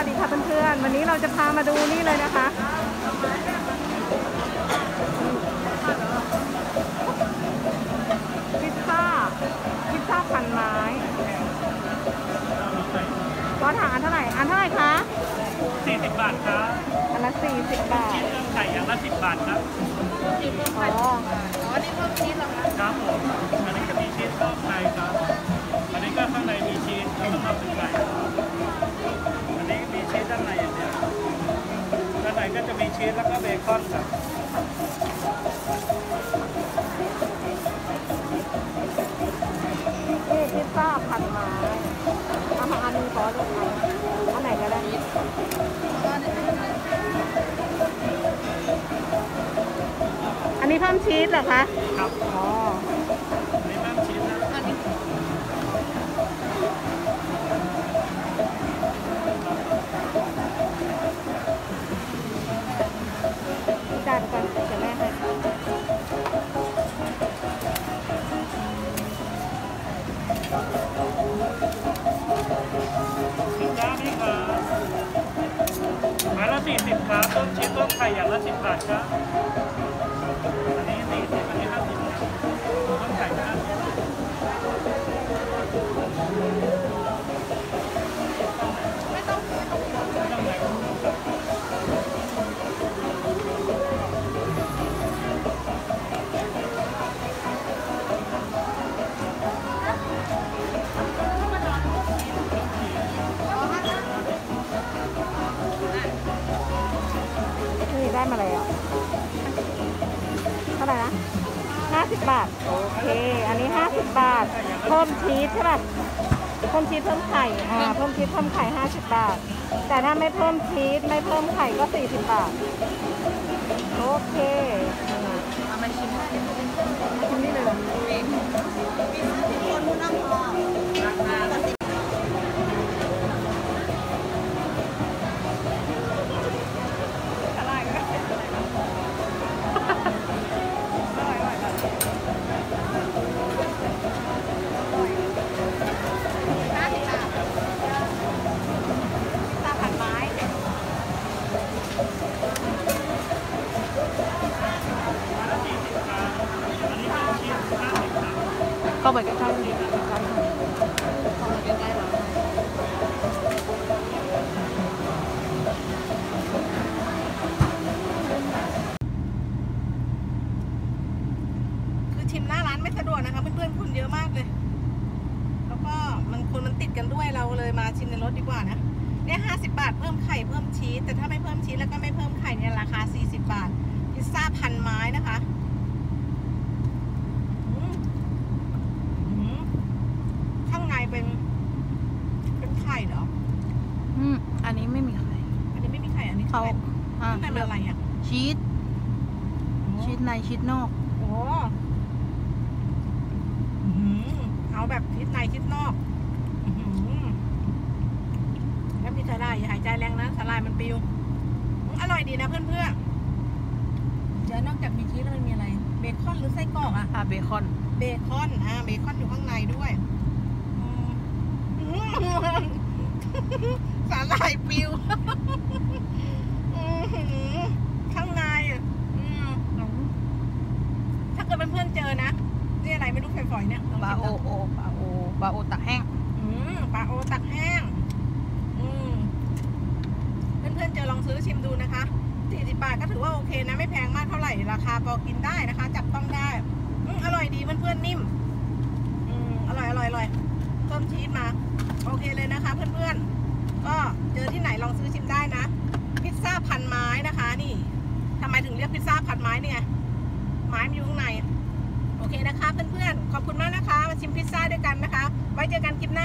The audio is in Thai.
ดีค่ะเพื่อนๆวันนี้เราจะพามาดูนี่เลยนะคะพิซซ่าพันไม้ก็ถามอันเท่าไหร่คะ 40 บาทครับอันละ40 บาทชีสเครื่องไข่อย่างละ10 บาทครับอ๋อนี่เพิ่มชีสเหรอคะครับผมอันนี้ก็มีชีสเครื่องไข่ครับอันนี้ก็ข้างในมีชีสแล้วก็ข้างในไก่อันนี้มีชีสด้านในอย่างเดียวด้านในก็จะมีชีสแล้วก็เบคอนครับนี่พิซซ่าพันไม้เอามาอันนึงขอดูอันไหนก็ได้อันนี้เพิ่มชีสเหรอคะครับอ๋ออันนี้เพิ่มชีสนะจ่ายไปก่อนเดี๋ยวแม่ให้พิซซ่านี่ครับไม้ละ40ครับต้มชีสต้มไข่อย่างละ10 บาทครับอันนี้40อันนี้50ครับต้มไข่50 ไม่ต้องไหนนี่ได้มาแล้วเท่าไหร่นะ50 บาทโอเคอันนี้50 บาทเพิ่มชีสใช่ป่ะเพิ่มชีสเพิ่มไข่เพิ่มชีสเพิ่มไข่50 บาทแต่ถ้าไม่เพิ่มชีสไม่เพิ่มไข่ก็40 บาทโอเคเอามาชิมได้ชิมนี่เลยเหรอทุกคนผู้นั่งรอราคาก็เข้าไปใกล้ๆเลยคือชิมหน้าร้านไม่สะดวกนะคะเพื่อนๆคนเยอะมากเลยแล้วก็คนมันติดกันด้วยเราเลยมาชิมในรถดีกว่านะเนี่ย50 บาทเพิ่มไข่เพิ่มชีสแต่ถ้าไม่เพิ่มชีสแล้วก็ไม่เพิ่มไข่เนี่ยราคา40 บาทพิซซ่าพันไม้นะคะข้างในเป็นไข่เหรออันนี้ไม่มีไข่อันนี้ไม่มีไข่อันนี้เขาข้างในเป็นอะไรอ่ะชีสในชีสนอกโอ้เอาแบบชีสในชีสนอกแล้วมีสาหร่ายอย่าหายใจแรงนะสาหร่ายมันปิวอร่อยดีนะเพื่อนๆเดี๋ยวนอกจากมีชีสแล้วมันมีอะไรเบคอนหรือไส้กรอกอะเบคอนเบคอนอยู่ข้างในด้วยสาหร่ายปิวข้างในถ้าเกิดเพื่อนๆเจอนะนี่อะไรไม่รู้ฝอยๆเนี่ยปลาโอตักแห้งปลาโอตักแห้งเพื่อนๆเจอลองซื้อชิมดูนะคะ40 บาทก็ถือว่าโอเคนะไม่แพงมากเท่าไหร่ราคาพอกินได้นะคะจับต้องได้อร่อยดีเพื่อนๆนิ่มอร่อยเพิ่มชีสมาโอเคเลยนะคะเพื่อนๆก็เจอที่ไหนลองซื้อชิมได้นะพิซซ่าพันไม้นะคะนี่ทำไมถึงเรียกพิซซ่าพันไม้เนี่ยไม้มันอยู่ข้างในโอเคนะคะเพื่อนๆขอบคุณมากนะคะมาชิมพิซซ่าด้วยกันนะคะไว้เจอกันคลิปหน้า